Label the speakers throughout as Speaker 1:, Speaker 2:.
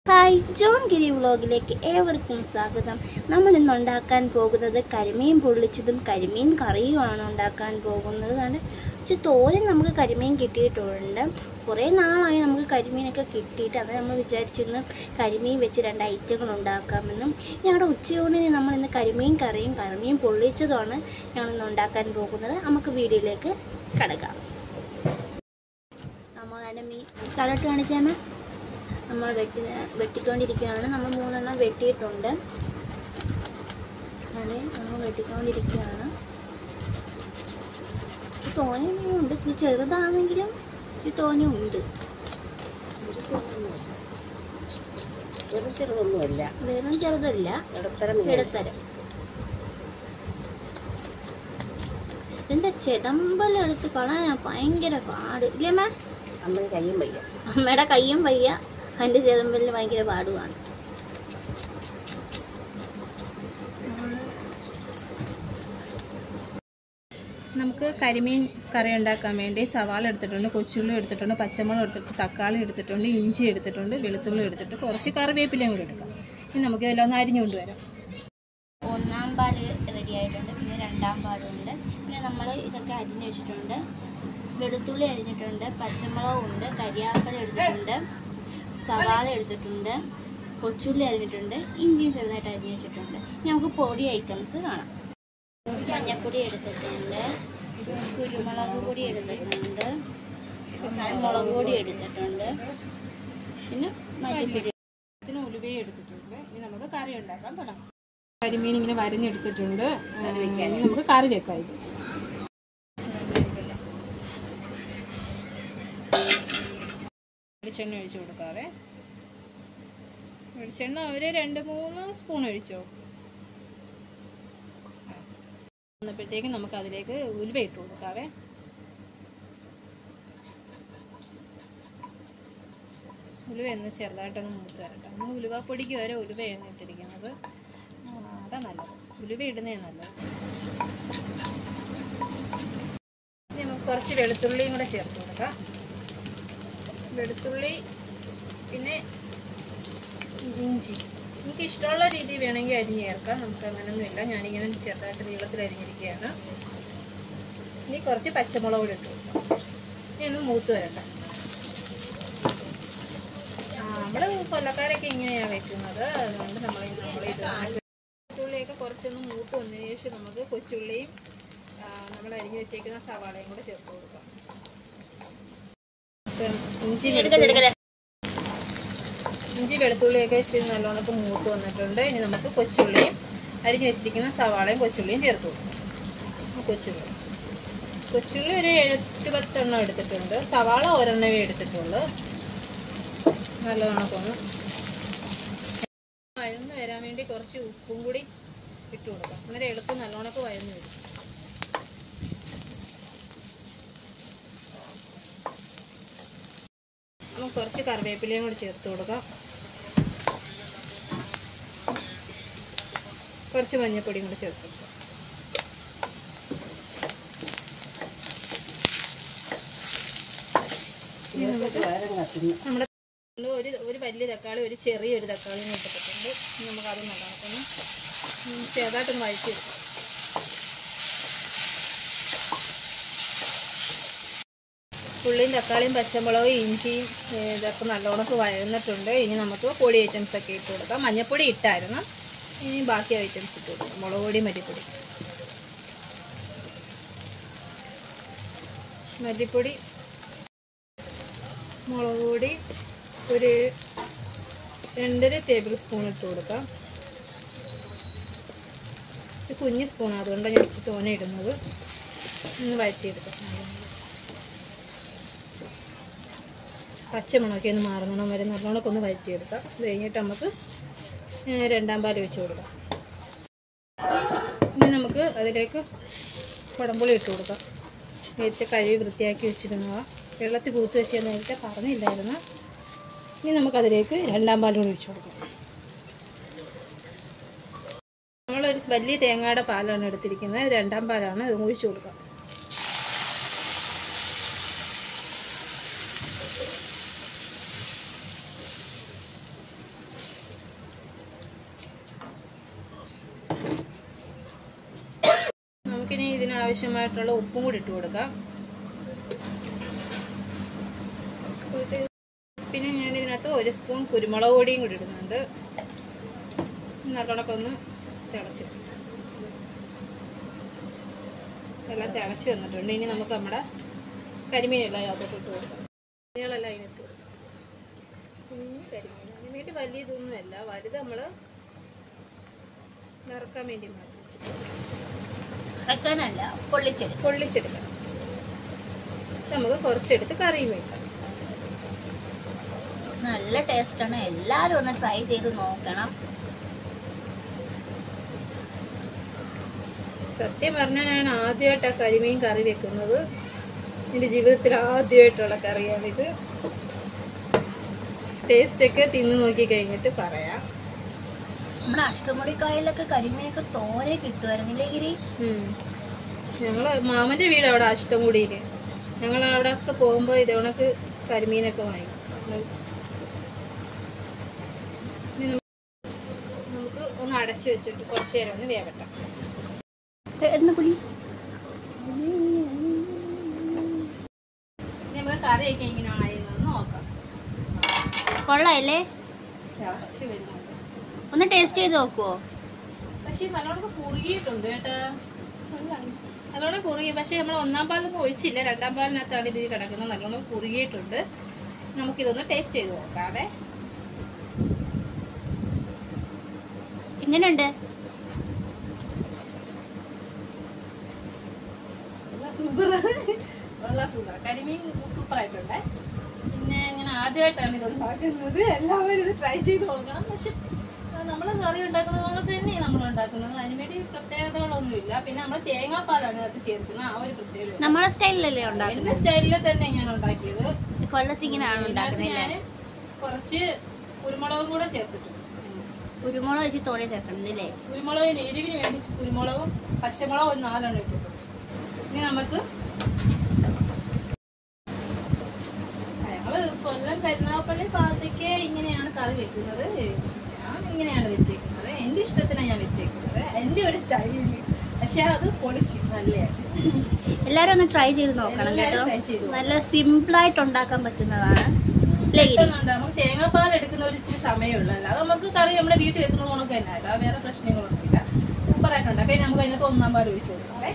Speaker 1: Hi John ഗിരി വ്ളോഗിലേക്ക് ഏവർക്കും സ്വാഗതം. നമ്മൾ ഇന്ന് ഉണ്ടാക്കാൻ പോകുന്നത് കരിമീൻ പൊള്ളിച്ചതും കരിമീൻ കറിയുമാണ് ഉണ്ടാക്കാൻ പോകുന്നത്. കാരണം തോരൻ നമുക്ക് കരിമീൻ കിട്ടിയിട്ടുണ്ട്. കുറേ നാളായി നമുക്ക് കരിമീനൊക്കെ കിട്ടിയിട്ട്. അത് നമ്മൾ വിചാരിച്ചിരുന്നു കരിമീൻ വെച്ച് രണ്ട് ഐറ്റങ്ങൾ ഉണ്ടാക്കാമെന്നും. ഞങ്ങളുടെ ഉച്ചയൂണിന് നമ്മൾ ഇന്ന് കരിമീൻ കറിയും കരിമീൻ പൊള്ളിച്ചതുമാണ് ഞങ്ങളിന്ന് ഉണ്ടാക്കാൻ പോകുന്നത്. നമുക്ക് വീഡിയോയിലേക്ക് കടക്കാം. നമ്മൾ മീൻ തലട്ട് കാണിച്ചാൽ നമ്മൾ വെട്ടിക്കൊണ്ടിരിക്കുകയാണ്. നമ്മൾ 3 എണ്ണം വെട്ടിയിട്ടുണ്ട്. അതെ, നമ്മൾ വെട്ടിക്കൊണ്ടിരിക്കുകയാണ്. തോനെയുണ്ട്, ഇത് ചെറുതാണെങ്കിലും ഇച്ചിരി തോനെയുണ്ട്. വെറും ചെറുതല്ല, ഇടത്തരം. ഇതിൻ്റെ ചെതമ്പലെടുത്ത് കളയാൻ ഭയങ്കര പാട് ഇല്ലേ മാം? അമ്മയുടെ കയ്യും വയ്യ, അതിൻ്റെ ചെതമ്പലിന് ഭയങ്കര പാടുമാണ്.
Speaker 2: നമുക്ക് കരിമീൻ കറി ഉണ്ടാക്കാൻ വേണ്ടി സവാള എടുത്തിട്ടുണ്ട്, കൊച്ചുള്ളി എടുത്തിട്ടുണ്ട്, പച്ചമുളക് എടുത്തിട്ടുണ്ട്, തക്കാളി എടുത്തിട്ടുണ്ട്, ഇഞ്ചി എടുത്തിട്ടുണ്ട്, വെളുത്തുള്ളി എടുത്തിട്ട് കുറച്ച് കറിവേപ്പിലയും കൂടി എടുക്കാം. ഇനി നമുക്ക് ഇതെല്ലാം ഒന്ന് അരിഞ്ഞുകൊണ്ട് വരാം.
Speaker 1: 1-ാം പാല് റെഡി ആയിട്ടുണ്ട്, പിന്നെ 2-ാം പാലുണ്ട്. പിന്നെ നമ്മൾ ഇതൊക്കെ അരിഞ്ഞ് വെച്ചിട്ടുണ്ട്. വെളുത്തുള്ളി അരിഞ്ഞിട്ടുണ്ട്, പച്ചമുളകുണ്ട്, കരിയാപ്പല എടുത്തിട്ടുണ്ട്, സവാള എടുത്തിട്ടുണ്ട്, കൊച്ചുള്ളി അരിഞ്ഞിട്ടുണ്ട്, ഇഞ്ചിയും ചെറുതായിട്ട് അരിഞ്ഞ് വെച്ചിട്ടുണ്ട്. ഇനി നമുക്ക് പൊടി ഐറ്റംസ് കാണാം. മഞ്ഞൾപ്പൊടി എടുത്തിട്ടുണ്ട്, കുരുമുളക് പൊടി എടുത്തിട്ടുണ്ട്, മുളക് പൊടി എടുത്തിട്ടുണ്ട്, പിന്നെ മല്ലിപ്പൊടി,
Speaker 2: ഇതിന് ഉലുവയും എടുത്തിട്ടുണ്ട്. ഇനി നമുക്ക് കറി ഉണ്ടാക്കാൻ തുടങ്ങാം. കരിമീൻ ഇങ്ങനെ വരഞ്ഞെടുത്തിട്ടുണ്ട്. ഇനി നമുക്ക് കറി വെക്കാം. ഇത് വെളിച്ചെണ്ണ ഒഴിച്ചു കൊടുക്കാവേ. വെളിച്ചെണ്ണ ഒരു 2-3 സ്പൂൺ ഒഴിച്ചോ. വന്നപ്പോഴത്തേക്ക് നമുക്ക് അതിലേക്ക് ഉലുവ ഇട്ട് കൊടുക്കാവേ. ഉലുവ ഒന്ന് ചെറുതായിട്ടൊന്ന് മൂത്ത് വരട്ടെ. നമ്മൾ ഉലുവപ്പൊടിക്ക് വരെ ഉലുവയാണ് ഇട്ടിരിക്കുന്നത്. അതാ നല്ലത്, ഉലുവ ഇടുന്നേ നല്ലത്. ഇനി നമുക്ക് കുറച്ച് വെളുത്തുള്ളിയും കൂടെ ചേർത്ത് കൊടുക്കാം. വെളുത്തുള്ളി പിന്നെ ഇഞ്ചി നമുക്ക് ഇഷ്ടമുള്ള രീതി വേണമെങ്കിൽ അരിഞ്ഞ് ചേർക്കാം. നമുക്ക് അങ്ങനെയൊന്നുമില്ല, ഞാനിങ്ങനെ ചെറുതായിട്ട് നീളത്തിൽ അരിഞ്ഞിരിക്കുകയാണ്. ഇനി കുറച്ച് പച്ചമുളക് കൂടി ഇട്ട് കൊടുക്കാം. ഇനി ഒന്ന് മൂത്ത് വരട്ടെ. നമ്മൾ കൊല്ലക്കാരൊക്കെ ഇങ്ങനെയാണ് വെക്കുന്നത്. അതുകൊണ്ട് നമ്മളിത് വെളുത്തുള്ളിയൊക്കെ കുറച്ചൊന്ന് മൂത്ത് വന്നതിന് ശേഷം നമുക്ക് കൊച്ചുള്ളിയും നമ്മൾ അരിഞ്ഞ് വെച്ചേക്കുന്ന സവാളയും കൂടെ ചേർത്ത് കൊടുക്കാം. ഇഞ്ചി വെളുത്തുള്ളിയൊക്കെ ഇച്ചിരി നല്ലോണം മൂത്ത് വന്നിട്ടുണ്ട്. ഇനി നമുക്ക് കൊച്ചുള്ളിയും അരിഞ്ഞ് വെച്ചിരിക്കുന്ന സവാളയും കൊച്ചുള്ളിയും ചേർത്ത് കൊടുക്കും. കൊച്ചുള്ളി ഒരു 7-10 എണ്ണം എടുത്തിട്ടുണ്ട്. സവാള 1 എണ്ണമേ എടുത്തിട്ടുള്ളൂ. നല്ലോണം വഴന്ന് വരാൻ വേണ്ടി കുറച്ച് ഉപ്പും കൂടി ഇട്ട് കൊടുക്കാം. അന്നേരം എളുപ്പം നല്ലോണം വഴന്ന് വരും. നമുക്ക് കുറച്ച് കറിവേപ്പിലയും കൂടി ചേർത്ത് കൊടുക്കാം. കുറച്ച് മഞ്ഞൾപ്പൊടിയും കൂടി ചേർത്ത് കൊടുക്കാം. നമ്മുടെ ഒരു വലിയ തക്കാളി, ഒരു ചെറിയൊരു തക്കാളിയും ഇട്ടിട്ടുണ്ട്. നമുക്കത് നന്നാക്കുന്നു, ചെറുതായിട്ടൊന്ന് വഴറ്റിയെടുക്കാം. ഉള്ളിയും തക്കാളിയും പച്ചമുളകും ഇഞ്ചിയും ഇതൊക്കെ നല്ലോണം വഴന്നിട്ടുണ്ട്. ഇനി നമുക്ക് പൊടി ഐറ്റംസ് ഒക്കെ ഇട്ട് കൊടുക്കാം. മഞ്ഞൾപ്പൊടി ഇട്ടായിരുന്നു, ഇനി ബാക്കി ഐറ്റംസ് ഇട്ട് കൊടുക്കാം. മുളക് പൊടി, മല്ലിപ്പൊടി, മുളക് പൊടി ഒരു 2.5 ടേബിൾ സ്പൂൺ ഇട്ട് കൊടുക്കാം. ഇത് കുഞ്ഞ് സ്പൂൺ, അതുകൊണ്ടാണ് ഞാൻ ഇച്ചിരി തോനെ ഇടുന്നത്. ഒന്ന് വഴറ്റിയെടുക്കാം. പച്ചമുളകൊക്കെ ഒന്ന് മാറുന്നോണം വരെ നല്ലോണം ഒന്ന് വഴറ്റിയെടുക്കാം. ഇത് കഴിഞ്ഞിട്ട് നമുക്ക് 2-ാം പാൽ വെച്ച് കൊടുക്കാം. ഇനി നമുക്ക് അതിലേക്ക് കുടംപുളി ഇട്ട് കൊടുക്കാം. നേരത്തെ കഴുകി വൃത്തിയാക്കി വെച്ചിരുന്നവ വെള്ളത്തിൽ കൂത്ത് വെച്ച് നേരത്തെ പറഞ്ഞില്ലായിരുന്നു. ഇനി നമുക്കതിലേക്ക് 2-ാം പാൽ കൂടി ഒഴിച്ചു കൊടുക്കാം. നമ്മളൊരു വലിയ തേങ്ങയുടെ പാലാണ് എടുത്തിരിക്കുന്നത്. 2-ാം പാലാണ്, ഇത് ഒഴിച്ചു കൊടുക്കാം. ആവശ്യമായിട്ടുള്ള ഉപ്പും കൂടി ഇട്ട് കൊടുക്കാം. പിന്നെ ഞാൻ ഇതിനകത്ത് 1 സ്പൂൺ കുരുമുളക് പൊടിയും കൂടി ഇടുന്നുണ്ട്. നല്ലോണം ഒന്ന് തിളച്ച് എല്ലാം തിളച്ച് വന്നിട്ടുണ്ട്. ഇനി നമുക്ക് നമ്മുടെ കരിമീനെല്ലാം അതിനകത്തോട്ട് ഇട്ട് കൊടുക്കാം. മീനുകളെല്ലാം അതിനിട്ട് കൊടുക്കാം. കരിമീൻ അതിന് വേണ്ടി വലിയ ഇതൊന്നുമല്ല, വലുത് നമ്മൾ വറക്കാൻ വേണ്ടി മാറ്റി
Speaker 1: വറക്കാനല്ല,
Speaker 2: പൊള്ളിച്ചെടുക്കണം. നമുക്ക് കുറച്ചെടുത്ത് കറിയും വെക്കാം.
Speaker 1: നല്ല ടേസ്റ്റാണ്. എല്ലാവരും ഒന്ന് ട്രൈ ചെയ്ത് നോക്കണം.
Speaker 2: സത്യം പറഞ്ഞാൽ ഞാൻ ആദ്യമായിട്ടാണ് കരിമീൻ കറി വെക്കുന്നത്. എൻ്റെ ജീവിതത്തിൽ ആദ്യമായിട്ടുള്ള കറിയാണിത്. ടേസ്റ്റൊക്കെ തിന്ന് നോക്കി കഴിഞ്ഞിട്ട് പറയാം.
Speaker 1: നമ്മുടെ അഷ്ടമുടിക്കായലൊക്കെ കരിമീനൊക്കെ തോനെ കിട്ടുമായിരുന്നില്ലേ ഗിരി?
Speaker 2: ഞങ്ങൾ മാമൻ്റെ വീട് അവിടെ അഷ്ടമുടിയിൽ. ഞങ്ങൾ അവിടെ ഒക്കെ പോകുമ്പോൾ ഇതേണക്ക് കരിമീനൊക്കെ വാങ്ങിക്കും. നമുക്ക് ഒന്ന് അടച്ചു വെച്ചിട്ട് കുറച്ച് നേരം ഒന്ന് വേവട്ടെ. നമുക്ക് കറിയൊക്കെ ഇങ്ങനെ ആയിരുന്നെന്ന് നോക്കാം.
Speaker 1: കൊള്ളാല്ലേ?
Speaker 2: തിളച്ച് വരുന്നുണ്ട്.
Speaker 1: ഒന്ന് ടേസ്റ്റ് ചെയ്ത് നോക്കുവോ?
Speaker 2: പക്ഷെ നല്ലോണം കുറുകിയിട്ടുണ്ട് കേട്ടാ. നല്ലോണം കുറുകി. പക്ഷെ നമ്മൾ 1-ാം പാലൊന്നും ഒഴിച്ചില്ല, 2-ാം പാലിനകത്താണ് ഇത് കിടക്കുന്നത്. നല്ലോണം കുറുകിയിട്ടുണ്ട്. നമുക്കിതൊന്ന് ടേസ്റ്റ് ചെയ്ത് നോക്കാവേ.
Speaker 1: എങ്ങനെയുണ്ട്?
Speaker 2: സൂപ്പർ. കരിമീൻ സൂപ്പറായിട്ടുണ്ട്. പിന്നെ ഞാൻ ആദ്യമായിട്ടാണ് ഇത് ഉണ്ടാക്കുന്നത്. എല്ലാവരും ഇത് ട്രൈ ചെയ്ത് നോക്കണം. പക്ഷെ നമ്മൾ കറി ഉണ്ടാക്കുന്നത് പോലെ തന്നെ നമ്മൾ ഉണ്ടാക്കുന്നത്. അതിനുവേണ്ടി പ്രത്യേകതകളൊന്നുമില്ല. പിന്നെ നമ്മൾ തേങ്ങാപ്പാലാണ് അത് ചേർക്കുന്നത്. ആ ഒരു പ്രത്യേകത
Speaker 1: നമ്മളെ സ്റ്റൈലിലല്ലേ ഉണ്ടാക്കുന്നത്?
Speaker 2: എന്റെ സ്റ്റൈലിൽ തന്നെ ഞാൻ ഉണ്ടാക്കിയത്.
Speaker 1: കൊല്ലത്തിങ്ങനെയാണ് ഉണ്ടാക്കുന്നത്.
Speaker 2: ഞാൻ കുറച്ച് കുരുമുളകും കൂടെ ചേർത്തിട്ടുണ്ട്.
Speaker 1: കുരുമുളക് വെച്ച് തോനെ ചേർക്കണ്ടല്ലേ?
Speaker 2: കുരുമുളകിന് എരിവിന് വേണ്ടി കുരുമുളകും പച്ചമുളകും ഒരു 4 എണ്ണം ഇട്ടിട്ടുണ്ട്. ഇനി നമുക്ക് ഞങ്ങൾ കൊല്ലം കരുനാഗപ്പള്ളി ഭാഗത്തേക്ക് ഇങ്ങനെയാണ് കറി വെക്കുന്നത്. ഞാൻ ഇങ്ങനെയാണ് വെച്ചേക്കുന്നത്. എൻ്റെ ഇഷ്ടത്തിനാണ് ഞാൻ വെച്ചേക്കുന്നത്. എൻ്റെ ഒരു സ്റ്റൈലിൽ. പക്ഷെ അത് പൊളിച്ച് നല്ലതാണ്.
Speaker 1: എല്ലാവരും ഒന്ന് ട്രൈ ചെയ്ത് നോക്കണം കേട്ടോ. നല്ല സിമ്പിളായിട്ട് ഉണ്ടാക്കാൻ പറ്റുന്നതാണ്.
Speaker 2: നമുക്ക് തേങ്ങാപ്പാൽ എടുക്കുന്ന ഒരു ഇച്ചിരി സമയമുള്ളതല്ല. അത് നമുക്ക് കറി നമ്മുടെ വീട്ടിൽ വെക്കുന്നത് കണക്ക് തന്നെ അല്ല. വേറെ പ്രശ്നങ്ങളൊന്നുമില്ല. സൂപ്പറായിട്ട് ഉണ്ടാക്കാം. ഇനി നമുക്ക് അതിനകത്ത് 1-ാം പാൽ ഒഴിച്ചു കൊടുക്കാവേ.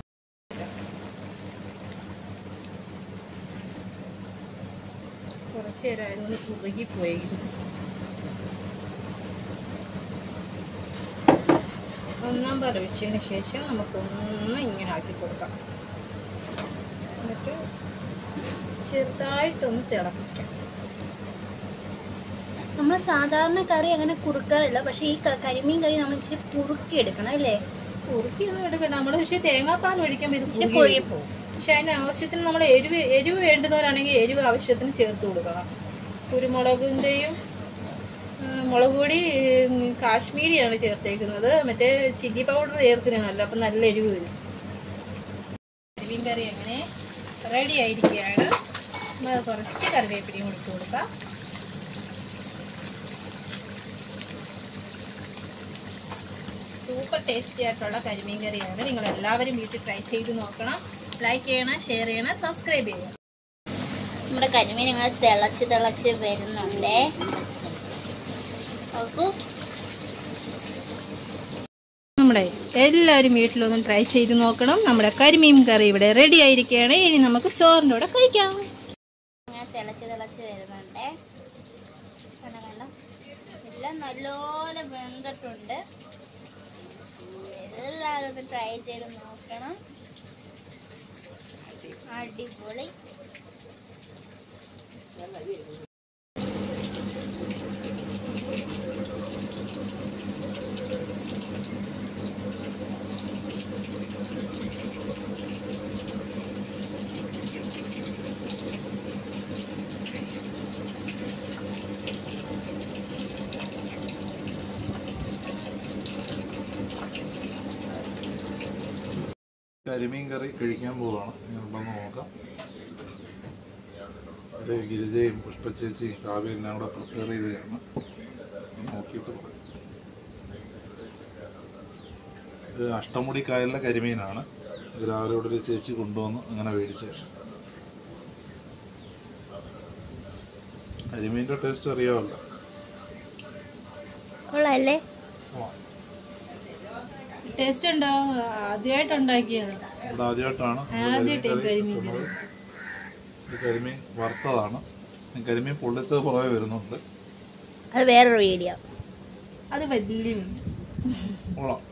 Speaker 2: കുറച്ച് നേരമായതുകൊണ്ട് കുറുകിപ്പോയിരുന്നു. 1-ാം പാൽ ഒഴിച്ചതിന് ശേഷം നമുക്കൊന്ന് ഇങ്ങനെ ആക്കി കൊടുക്കാം. എന്നിട്ട് ചെറുതായിട്ടൊന്ന് തിളപ്പിക്കാം.
Speaker 1: നമ്മൾ സാധാരണ കറി അങ്ങനെ കുറുക്കാറില്ല. പക്ഷെ ഈ കരിമീൻ കറി നമ്മൾ ഇച്ചിരി കുറുക്കി എടുക്കണം അല്ലേ?
Speaker 2: കുറുക്കിയൊന്നും എടുക്കണ്ട നമ്മൾ. പക്ഷെ തേങ്ങാപ്പാൽ ഒഴിക്കുമ്പോൾ ഇത്
Speaker 1: കുറുകി പോകും.
Speaker 2: പക്ഷെ അതിന് ആവശ്യത്തിന് നമ്മൾ എരിവ് വേണ്ടുന്നവരാണെങ്കിൽ എരിവ് ആവശ്യത്തിന് ചേർത്ത് കൊടുക്കണം. കുരുമുളകിൻ്റെയും മുളക് പൊടി കാശ്മീരിയാണ് ചേർത്തേക്കുന്നത്. മറ്റേ ചില്ലി പൗഡർ ചേർക്കുന്നതല്ല. അപ്പം നല്ല എരിവ് വരും. കരിമീൻ കറി അങ്ങനെ റെഡി ആയിരിക്കുകയാണ്. കുറച്ച് കറിവേപ്പിലയും കൊടുത്തു കൊടുക്കാം. സൂപ്പർ ടേസ്റ്റി ആയിട്ടുള്ള കരിമീൻ കറിയാണ്. നിങ്ങൾ എല്ലാവരും വീട്ടിൽ ട്രൈ ചെയ്ത് നോക്കണം. ലൈക്ക് ചെയ്യണം, ഷെയർ ചെയ്യണം, സബ്സ്ക്രൈബ് ചെയ്യണം.
Speaker 1: നമ്മുടെ കരിമീൻ ഇങ്ങനെ തിളച്ച് വരുന്നുണ്ടേ.
Speaker 2: നമ്മുടെ എല്ലാവരും വീട്ടിലൊന്നും ട്രൈ ചെയ്ത് നോക്കണം. നമ്മുടെ കരിമീൻ കറി ഇവിടെ റെഡി ആയിരിക്കുകയാണ്. ഇനി നമുക്ക് ചോറിൻ്റെ കൂടെ കഴിക്കാം.
Speaker 1: ഇങ്ങനെ തിളച്ച് വരുന്നുണ്ടേ. കണ്ടോ? എല്ലാം നല്ലോണം വെന്തിട്ടുണ്ട്. എല്ലാവരും ഒന്ന് ട്രൈ ചെയ്ത് നോക്കണം. അടിപൊളി.
Speaker 3: കരിമീൻ കറി കഴിക്കാൻ പോവാണ്. ഞങ്ങളൊന്ന് നോക്കാം. അത് ഗിരിജയും പുഷ്പച്ചേച്ചിയും കാവ്യം എല്ലാം കൂടെ പ്രിപ്പയർ ചെയ്തതാണ്. നോക്കിയിട്ട് ഇത് അഷ്ടമുടി കായലിലെ കരിമീനാണ്. രാവിലെ ഇവിടെ ഒരു ചേച്ചി കൊണ്ടുവന്ന് അങ്ങനെ മേടിച്ച്. കരിമീൻ്റെ ടേസ്റ്റ് അറിയാമല്ലോ.
Speaker 1: കൊള്ളാല്ലേ?
Speaker 2: ടേസ്റ്റ് ഉണ്ടോ? ആദ്യമായിട്ട് ഉണ്ടാക്കിയത്.
Speaker 3: ഇവിടെ ആദ്യമായിട്ടാണ് കരിമീൻ വറുത്തതാണ്. കരിമീൻ പൊള്ളിച്ചത് പുറമെ വരുന്നുണ്ട്.
Speaker 1: അത് വേറൊരു വീഡിയോ.
Speaker 2: അത് വലിയ
Speaker 3: കൊള്ളാം.